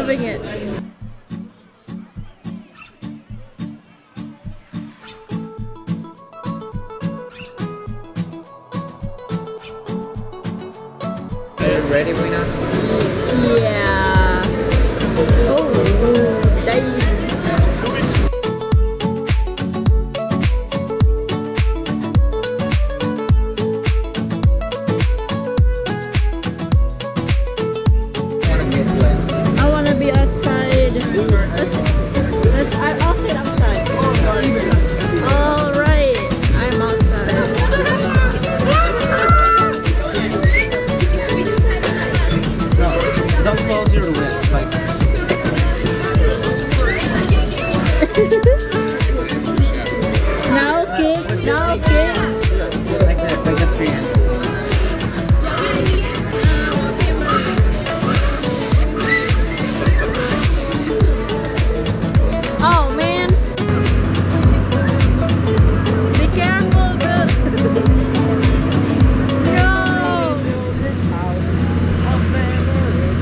moving it. Ready, Wina? Yeah. Oh, nice. I want to be outside. I'll sit outside. All right, I'm outside. Don't close your lips, like. Now kick, now kick. Like that, like a tree. Oh man. Be careful, girl. No. This house of memories.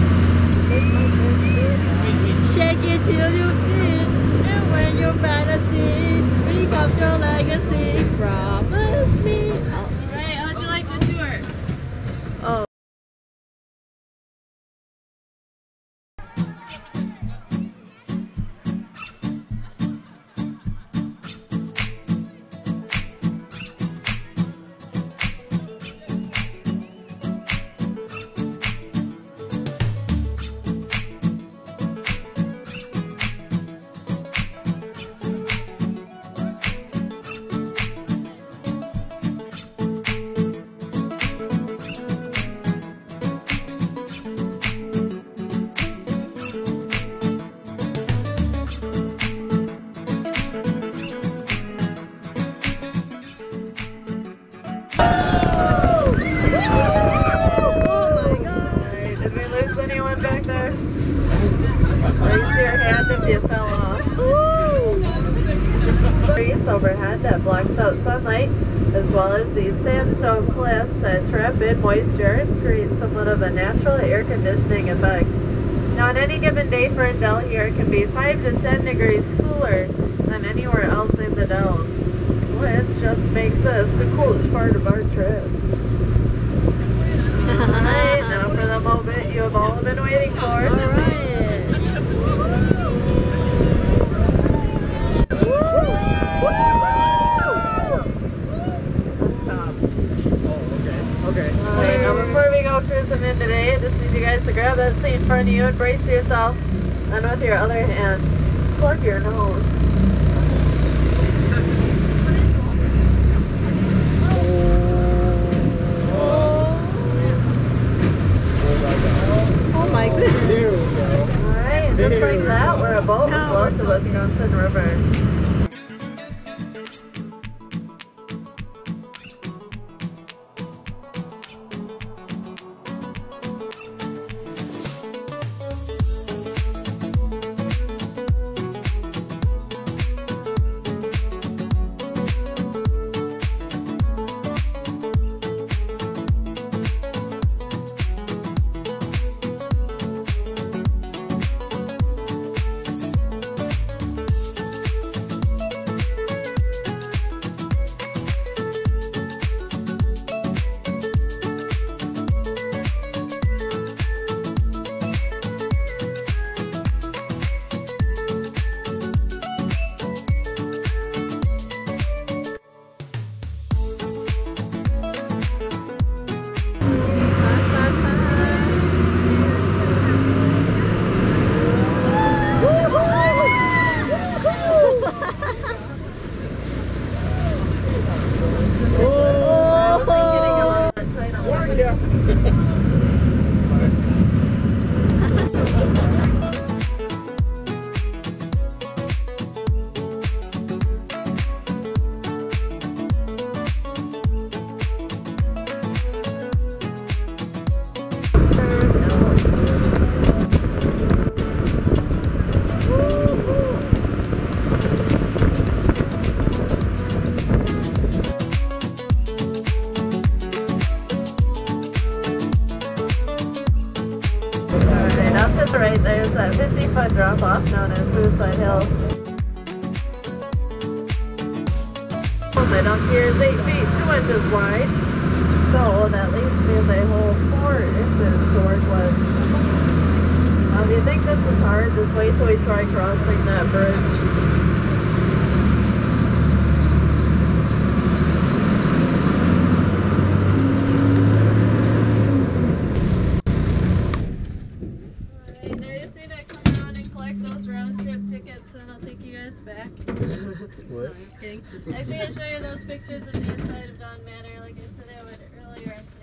Shake it till you see, and when your fantasy becomes your legacy, promise me. Right, how'd you like the tour? Oh. Back there. Raise your hand if you fell off. Trees overhead that blocks out sunlight, as well as these sandstone cliffs that trap in moisture and create somewhat of a natural air conditioning effect. Now on any given day for a dell here, it can be 5 to 10 degrees cooler than anywhere else in the Dells. Which just makes this the coolest part of our trip. Alright, now for the moment you have all been waiting for. Alright. Let's stop. Okay. Alright, now before we go cruising in today, I just need you guys to grab that seat in front of you and brace yourself. And with your other hand, plug your nose. Oh my goodness. There we go. Alright, just like that, we're about to float to Wisconsin River. drop off known as Suicide Hill. My donkey is 8 feet 2 inches wide, so that leaves me with a whole 4 inches to work with. Now if you think this is hard, just wait till we try crossing that bridge. Back. What? No, I'm just kidding. Actually, I'll show you those pictures of the inside of Dawn Manor. Like I said I would earlier.